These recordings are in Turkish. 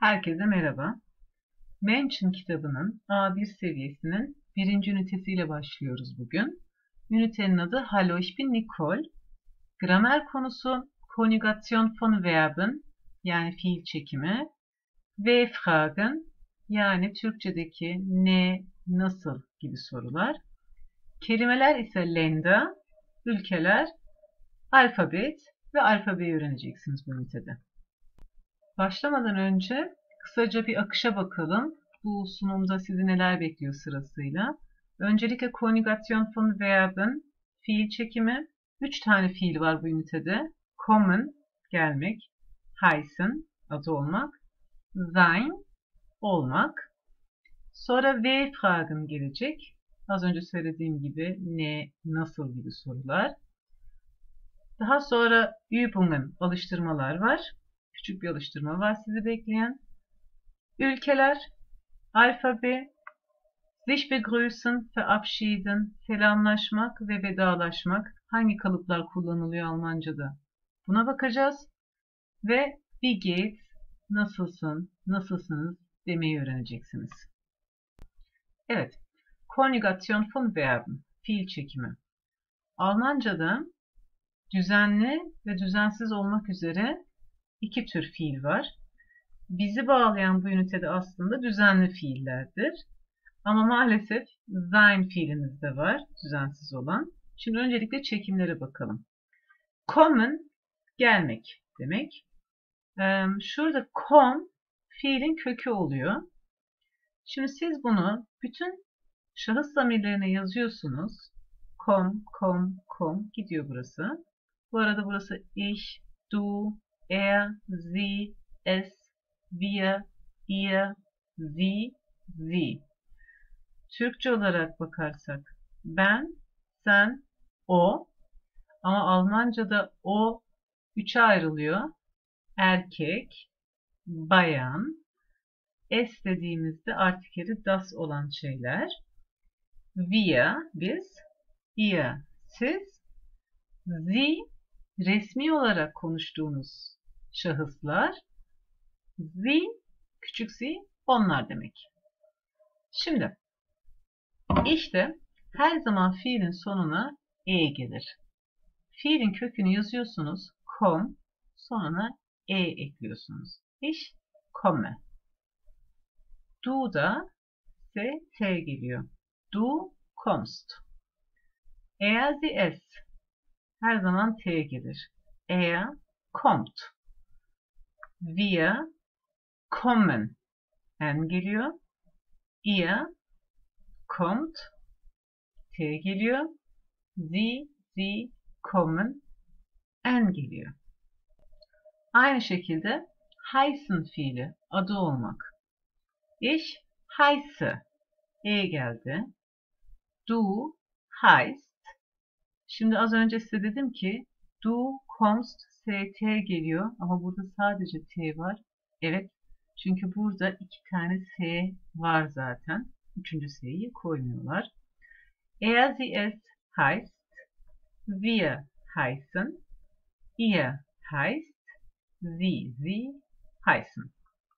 Herkese merhaba. Mention kitabının A1 seviyesinin birinci ünitesiyle başlıyoruz bugün. Ünitenin adı Hallo, ich bin Nicole. Gramer konusu Konjugation von Verben yani fiil çekimi ve Fragen yani Türkçedeki ne, nasıl gibi sorular. Kelimeler ise Länder, ülkeler, alfabet ve alfabeyi öğreneceksiniz bu ünitede. Başlamadan önce kısaca bir akışa bakalım. Bu sunumda sizi neler bekliyor sırasıyla. Öncelikle Konjugation von Verben, fiil çekimi. 3 tane fiil var bu ünitede. Kommen, gelmek. Heißen, adı olmak. Sein, olmak. Sonra W-Fragen gelecek. Az önce söylediğim gibi ne, nasıl gibi sorular. Daha sonra Übungen, alıştırmalar var. Küçük bir alıştırma var sizi bekleyen. Ülkeler, alfabe, sich begrüßen, verabschieden, selamlaşmak ve vedalaşmak. Hangi kalıplar kullanılıyor Almanca'da? Buna bakacağız. Ve wie geht's, nasılsın, nasılsınız demeyi öğreneceksiniz. Evet, Konjugation von Verben, fiil çekimi. Almanca'da düzenli ve düzensiz olmak üzere iki tür fiil var. Bizi bağlayan bu ünitede aslında düzenli fiillerdir. Ama maalesef sein fiilimiz de var, düzensiz olan. Şimdi öncelikle çekimlere bakalım. Kommen, gelmek demek. Şurada kom, fiilin kökü oluyor. Şimdi siz bunu bütün şahıs zamirlerine yazıyorsunuz. Kom, kom, kom gidiyor burası. Bu arada burası ich, du, er, sie, es, wir, ihr, sie, sie. Türkçe olarak bakarsak ben, sen, o. Ama Almanca'da o üçe ayrılıyor. Erkek, bayan, es dediğimizde artikeli das olan şeyler. Wir, biz, ihr, siz, sie, resmi olarak konuştuğunuz şahıslar. Sie, küçük sie, onlar demek. Şimdi, işte her zaman fiilin sonuna e gelir. Fiilin kökünü yazıyorsunuz. Kom, sonuna e ekliyorsunuz. Ich komme. Du'da ise t geliyor. Du kommst. Er, sie, es. Her zaman t gelir. Er kommt. Wir kommen. N geliyor. Ihr kommt. T geliyor. Sie kommen. N geliyor. Aynı şekilde heißen fiili, adı olmak. Ich heiße. E geldi. Du heißt. Şimdi az önce size dedim ki du kommst, st geliyor ama burada sadece t var. Evet, çünkü burada iki tane s var zaten. Üçüncü s'yi koymuyorlar. Er, sie, es heißt, wir heißen, ihr heißt, sie heißen.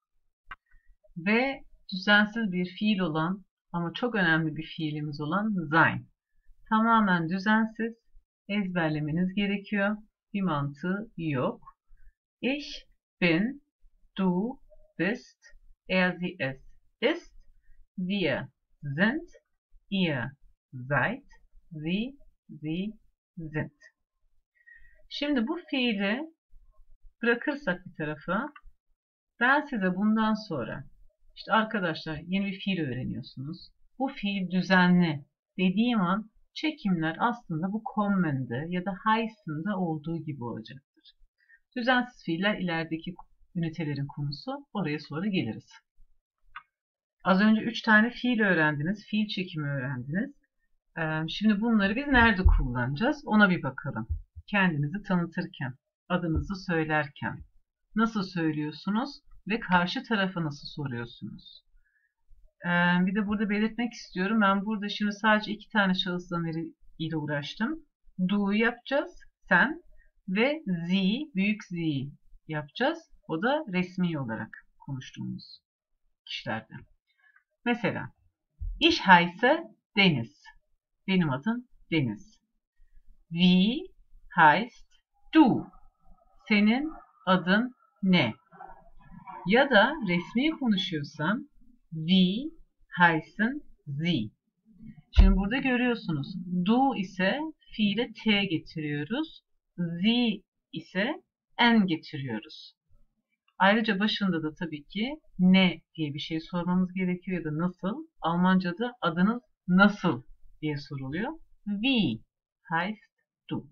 Ve düzensiz bir fiil olan ama çok önemli bir fiilimiz olan sein. Tamamen düzensiz, ezberlemeniz gerekiyor. Bir mantığı yok. Ich bin, du bist, er, sie, es ist, wir sind, ihr seid, sie sind. Şimdi bu fiili bırakırsak bir tarafa, ben size bundan sonra, işte arkadaşlar yeni bir fiil öğreniyorsunuz. Bu fiil düzenli dediğim an çekimler aslında bu kommen'de ya da heißen'da olduğu gibi olacaktır. Düzensiz fiiller ilerideki ünitelerin konusu. Oraya sonra geliriz. Az önce 3 tane fiil öğrendiniz. Fiil çekimi öğrendiniz. Şimdi bunları biz nerede kullanacağız? Ona bir bakalım. Kendinizi tanıtırken, adınızı söylerken nasıl söylüyorsunuz ve karşı tarafa nasıl soruyorsunuz? Bir de burada belirtmek istiyorum. Ben burada şimdi sadece 2 tane şahıs zamiri ile uğraştım. Du'yu yapacağız, sen ve sie, büyük sie yapacağız. O da resmi olarak konuştuğumuz kişilerde. Mesela ich heiße Deniz. Benim adım Deniz. Wie heißt du? Senin adın ne? Ya da resmi konuşuyorsam wie heißen Sie? Şimdi burada görüyorsunuz. Du ise fiile t getiriyoruz. Sie ise n getiriyoruz. Ayrıca başında da tabii ki ne diye bir şey sormamız gerekiyor ya da nasıl. Almanca'da adınız nasıl diye soruluyor. Wie heißt du?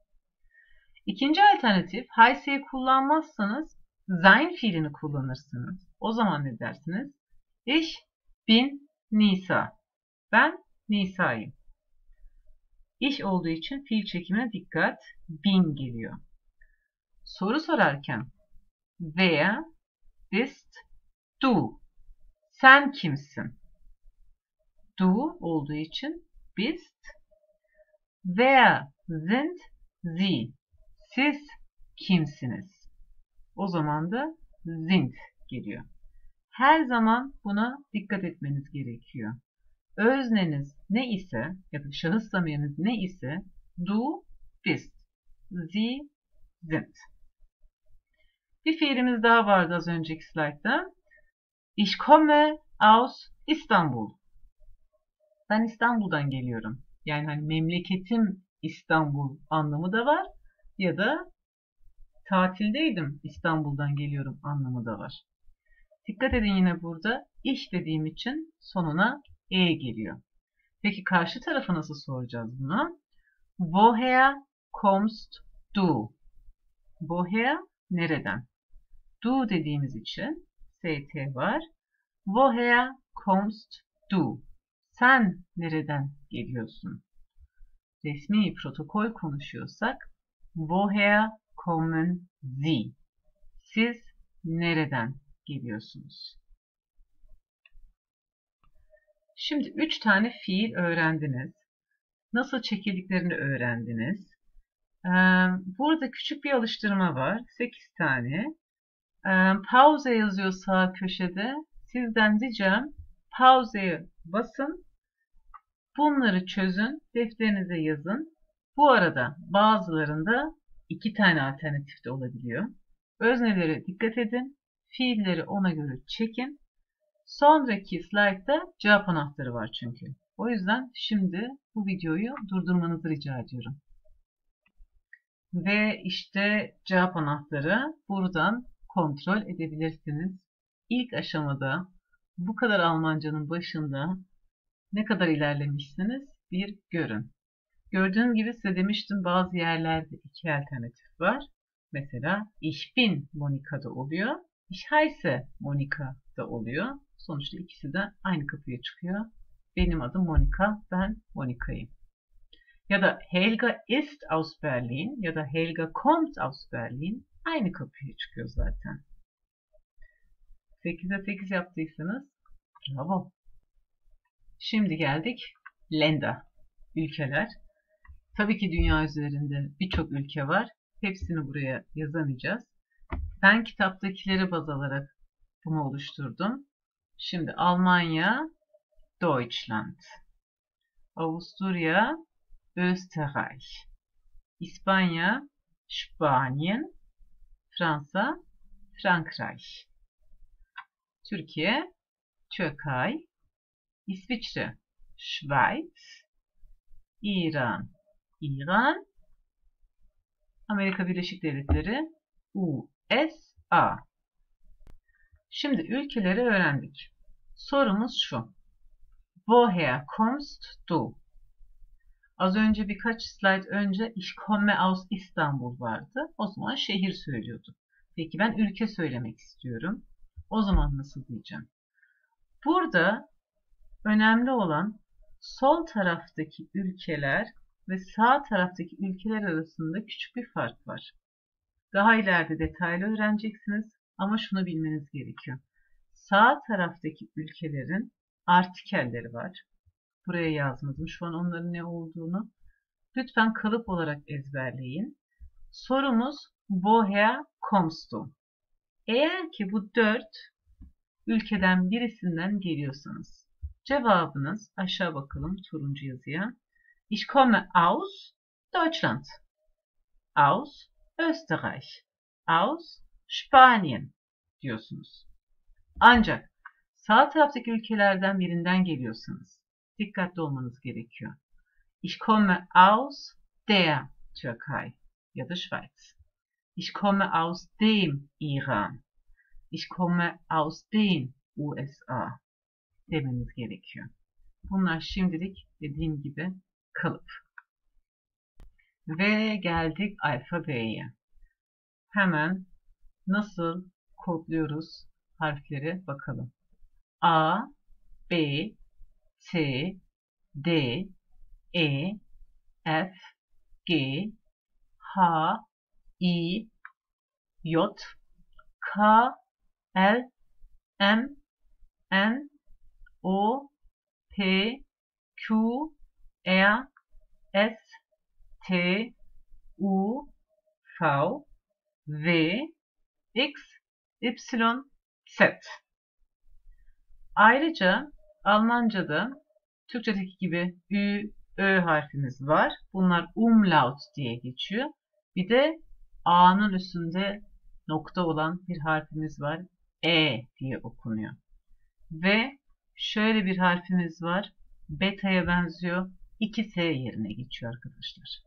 İkinci alternatif, heiße'yi kullanmazsanız sein fiilini kullanırsınız. O zaman ne dersiniz? Ich bin Nisa. Ben Nisa'yım. Ich olduğu için fiil çekimine dikkat. Bin geliyor. Soru sorarken wer bist du? Sen kimsin? Du olduğu için bist. Wer sind Sie? Siz kimsiniz? O zaman da sind geliyor. Her zaman buna dikkat etmeniz gerekiyor. Özneniz ne ise ya da şahıs zamiriniz ne ise du, bist, sie, sind. Bir fiilimiz daha vardı az önceki slaytta. Ich komme aus İstanbul. Ben İstanbul'dan geliyorum. Yani hani memleketim İstanbul anlamı da var. Ya da tatildeydim İstanbul'dan geliyorum anlamı da var. Dikkat edin yine burada ich dediğim için sonuna e geliyor. Peki karşı tarafa nasıl soracağız bunu? Woher kommst du? Woher nereden? Du dediğimiz için st var. Woher kommst du? Sen nereden geliyorsun? Resmi protokol konuşuyorsak woher kommen Sie? Siz nereden geliyorsunuz? Şimdi 3 tane fiil öğrendiniz. Nasıl çekildiklerini öğrendiniz. Burada küçük bir alıştırma var. 8 tane. Pause yazıyor sağ köşede. Sizden ricam pause'ye basın. Bunları çözün. Defterinize yazın. Bu arada bazılarında 2 tane alternatif de olabiliyor. Öznelere dikkat edin. Fiilleri ona göre çekin. Sonraki slaytta cevap anahtarı var çünkü. O yüzden şimdi bu videoyu durdurmanızı rica ediyorum. Ve işte cevap anahtarı, buradan kontrol edebilirsiniz. İlk aşamada bu kadar Almancanın başında ne kadar ilerlemişsiniz bir görün. Gördüğünüz gibi size demiştim bazı yerlerde 2 alternatif var. Mesela ich bin Monika'da oluyor. Ich heiße Monika'da oluyor. Sonuçta ikisi de aynı kapıya çıkıyor. Benim adım Monika, ben Monika'yım. Ya da Helga ist aus Berlin ya da Helga kommt aus Berlin aynı kapıya çıkıyor zaten. 8'e 8 yaptıysanız bravo. Şimdi geldik Länder, ülkeler. Tabii ki dünya üzerinde birçok ülke var. Hepsini buraya yazamayacağız. Ben kitaptakileri baz alarak bunu oluşturdum. Şimdi Almanya, Deutschland. Avusturya, Österreich. İspanya, Spanien. Fransa, Frankreich. Türkiye, Türkay. İsviçre, Schweiz. İran, İran. Amerika Birleşik Devletleri, USA. Şimdi ülkeleri öğrendik. Sorumuz şu. Woher kommst du? Az önce birkaç slide önce Ich komme aus İstanbul vardı. O zaman şehir söylüyorduk. Peki ben ülke söylemek istiyorum. O zaman nasıl diyeceğim? Burada önemli olan sol taraftaki ülkeler ve sağ taraftaki ülkeler arasında küçük bir fark var. Daha ileride detaylı öğreneceksiniz ama şunu bilmeniz gerekiyor. Sağ taraftaki ülkelerin artikelleri var. Buraya yazmadım şu an onların ne olduğunu. Lütfen kalıp olarak ezberleyin. Sorumuz woher kommst du? Eğer ki bu 4 ülkeden birisinden geliyorsanız. Cevabınız aşağı bakalım turuncu yazıya. Ich komme aus Deutschland. Aus Österreich. Aus Spanien diyorsunuz. Ancak sağ taraftaki ülkelerden birinden geliyorsanız dikkatli olmanız gerekiyor. Ich komme aus der Türkei ya da Schweiz. Ich komme aus dem İran. Ich komme aus den USA demeniz gerekiyor. Bunlar şimdilik dediğim gibi kalıp. Ve geldik alfabeye. Hemen nasıl kodluyoruz harfleri bakalım. A, B, T, D, E, F, G, H, I, J, K, L, M, N, O, P, Q, R, S, T, U, V, W, X, Y, Z. Ayrıca Almanca'da Türkçedeki gibi Ü, Ö harfimiz var. Bunlar umlaut diye geçiyor. Bir de A'nın üstünde nokta olan bir harfimiz var. E diye okunuyor. Ve şöyle bir harfimiz var. Beta'ya benziyor. 2S yerine geçiyor arkadaşlar.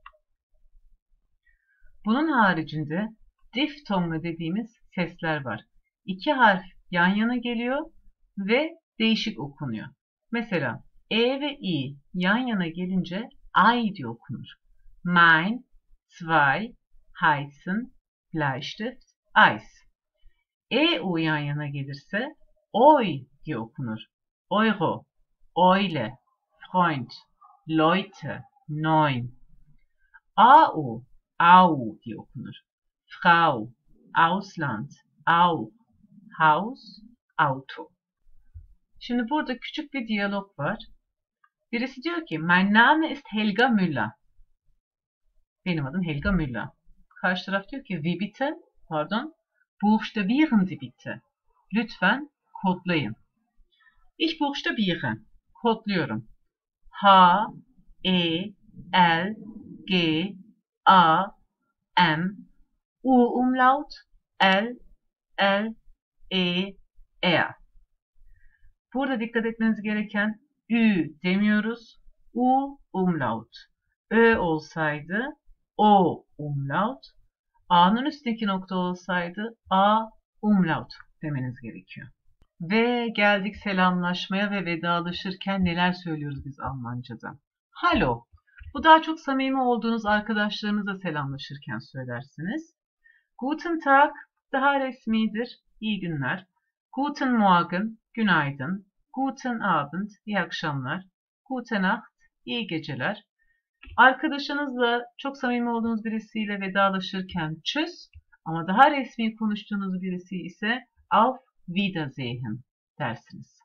Bunun haricinde diftonglu dediğimiz sesler var. İki harf yan yana geliyor ve değişik okunuyor. Mesela E ve I yan yana gelince Ay diye okunur. Mein, zwei, heißen, Bleistift, Eis. E, U yan yana gelirse Oy diye okunur. Euro, Eule, Freund, Leute, Neun. A-U, Au diye okunur. Frau, Ausland, Au, Haus, Auto. Şimdi burada küçük bir diyalog var. Birisi diyor ki, Mein Name ist Helga Müller. Benim adım Helga Müller. Karşı taraf diyor ki, Wie bitte? Pardon. Buchstabieren Sie bitte. Lütfen kodlayın. Ich buchstabiere. Kodluyorum. H, E, L, G, A, M, U umlaut, L, L, E, R. Burada dikkat etmeniz gereken Ü demiyoruz. U umlaut. Ö olsaydı O umlaut. A'nın üstteki nokta olsaydı A umlaut demeniz gerekiyor. Ve geldik selamlaşmaya ve vedalaşırken neler söylüyoruz biz Almanca'da. Hallo. Bu daha çok samimi olduğunuz arkadaşlarınızla selamlaşırken söylersiniz. Guten Tag daha resmidir. İyi günler. Guten Morgen, günaydın. Guten Abend, iyi akşamlar. Gute Nacht, iyi geceler. Arkadaşınızla çok samimi olduğunuz birisiyle vedalaşırken tschüss ama daha resmi konuştuğunuz birisi ise auf Wiedersehen dersiniz.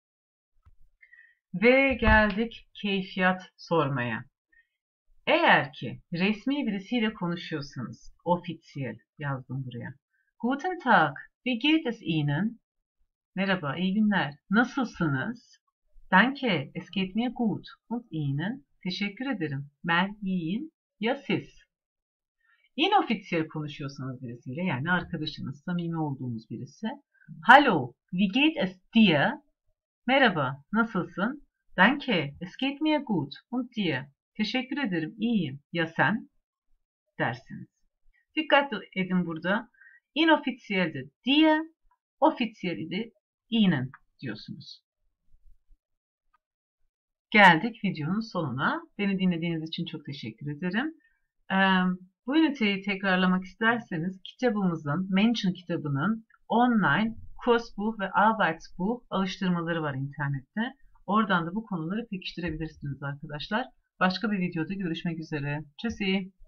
Ve geldik keyfiyat sormaya. Eğer ki resmi birisiyle konuşuyorsanız, offiziell yazdım buraya. Guten Tag, wie geht es Ihnen? Merhaba, iyi günler. Nasılsınız? Danke, es geht mir gut. Und Ihnen? Teşekkür ederim. Ben iyiyim. Ya siz? Inoffiziell konuşuyorsanız birisiyle, yani arkadaşınız, samimi olduğunuz birisi. Hallo, wie geht es dir? Merhaba, nasılsın? Danke, es geht mir gut. Und dir? Teşekkür ederim, iyiyim. Ya sen? Dersiniz. Dikkat edin burada. Inoffizielde dir, offizielde Ihnen diyorsunuz. Geldik videonun sonuna. Beni dinlediğiniz için çok teşekkür ederim. Bu üniteyi tekrarlamak isterseniz kitabımızın, Menschen kitabının online Kursbuch ve Arbeitsbuch alıştırmaları var internette. Oradan da bu konuları pekiştirebilirsiniz arkadaşlar. Başka bir videoda görüşmek üzere. Tschüssi.